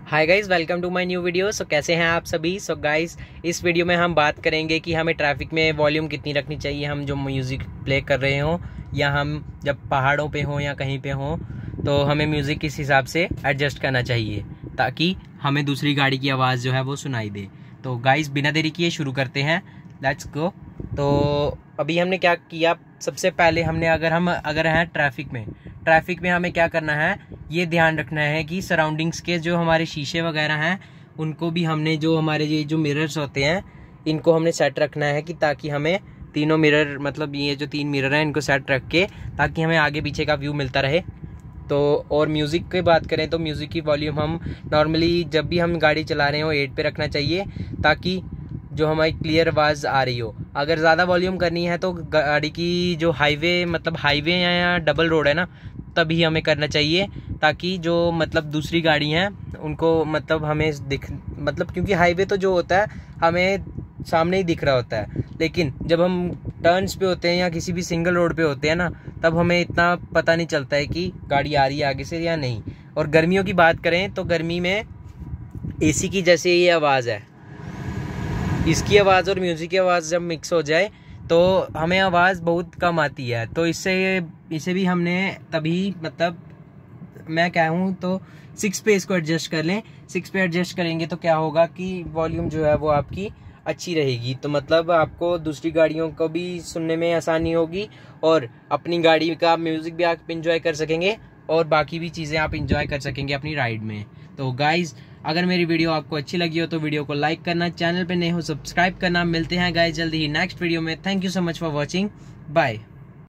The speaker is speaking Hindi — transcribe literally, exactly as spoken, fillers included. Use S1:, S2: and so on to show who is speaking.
S1: Hi guys, welcome to my new video. So कैसे हैं आप सभी। सो so गाइस, इस वीडियो में हम बात करेंगे कि हमें ट्रैफिक में वॉल्यूम कितनी रखनी चाहिए, हम जो म्यूज़िक प्ले कर रहे हों या हम जब पहाड़ों पे हों या कहीं पे हों, तो हमें म्यूज़िक किस हिसाब से एडजस्ट करना चाहिए ताकि हमें दूसरी गाड़ी की आवाज़ जो है वो सुनाई दे। तो गाइस, बिना देरी किए शुरू करते हैं, लेट्स गो। तो अभी हमने क्या किया, सबसे पहले हमने अगर हम अगर हैं ट्रैफिक में ट्रैफिक में हमें क्या करना है, ये ध्यान रखना है कि सराउंडिंग्स के जो हमारे शीशे वगैरह हैं उनको भी हमने, जो हमारे ये जो मिरर्स होते हैं इनको हमने सेट रखना है कि ताकि हमें तीनों मिरर, मतलब ये जो तीन मिरर हैं इनको सेट रख के ताकि हमें आगे पीछे का व्यू मिलता रहे। तो और म्यूज़िक की बात करें तो म्यूज़िक की वॉल्यूम हम नॉर्मली जब भी हम गाड़ी चला रहे हो एट पे रखना चाहिए ताकि जो हमारी क्लियर आवाज़ आ रही हो। अगर ज़्यादा वॉल्यूम करनी है तो गाड़ी की जो हाईवे, मतलब हाईवे या डबल रोड है ना, तभी हमें करना चाहिए ताकि जो मतलब दूसरी गाड़ी हैं उनको मतलब हमें दिख, मतलब क्योंकि हाईवे तो जो होता है हमें सामने ही दिख रहा होता है, लेकिन जब हम टर्न्स पे होते हैं या किसी भी सिंगल रोड पे होते हैं ना, तब हमें इतना पता नहीं चलता है कि गाड़ी आ रही है आगे से या नहीं। और गर्मियों की बात करें तो गर्मी में एसी की जैसे ये आवाज़ है, इसकी आवाज़ और म्यूज़िक की आवाज़ जब मिक्स हो जाए तो हमें आवाज़ बहुत कम आती है। तो इससे इसे भी हमने तभी, मतलब मैं क्या हूँ तो सिक्स पे इसको एडजस्ट कर लें। सिक्स पे एडजस्ट करेंगे तो क्या होगा कि वॉल्यूम जो है वो आपकी अच्छी रहेगी, तो मतलब आपको दूसरी गाड़ियों को भी सुनने में आसानी होगी और अपनी गाड़ी का म्यूज़िक भी आप इंजॉय कर सकेंगे और बाकी भी चीज़ें आप इंजॉय कर सकेंगे अपनी राइड में। तो गाइज, अगर मेरी वीडियो आपको अच्छी लगी हो तो वीडियो को लाइक करना, चैनल पे नए हो सब्सक्राइब करना। मिलते हैं गाइज जल्दी ही नेक्स्ट वीडियो में। Thank you so much for watching, bye.